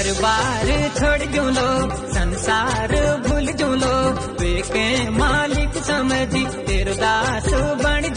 घर बार छोड़ जू लो, संसार भूल जू लो, वे के मालिक समझी तेरो दास बन